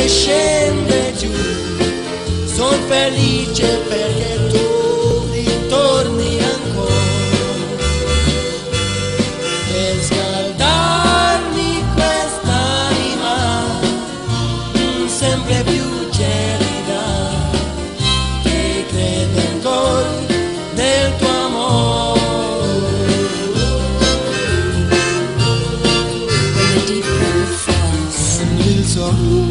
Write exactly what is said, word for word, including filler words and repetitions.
e scende giù. Son felice perché tu ritorni ancora per scaldarmi quest'anima sempre più gelida, che crede ancora nel tuo amore. When the deep breath falls, il suo